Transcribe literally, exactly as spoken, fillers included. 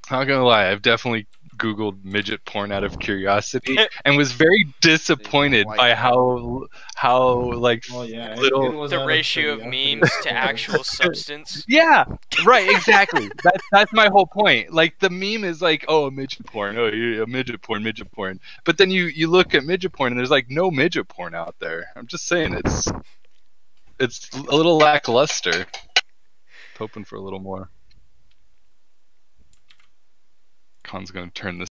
Not gonna lie, I've definitely Googled midget porn out of curiosity and was very disappointed by how how like well, yeah, little it, it was the ratio of memes to actual substance. Yeah, right, exactly. That's that's my whole point. Like the meme is like, oh, a midget porn, oh, yeah, a midget porn, midget porn. But then you you look at midget porn and there's like no midget porn out there. I'm just saying it's it's a little lackluster. Hoping for a little more. Khan's gonna turn this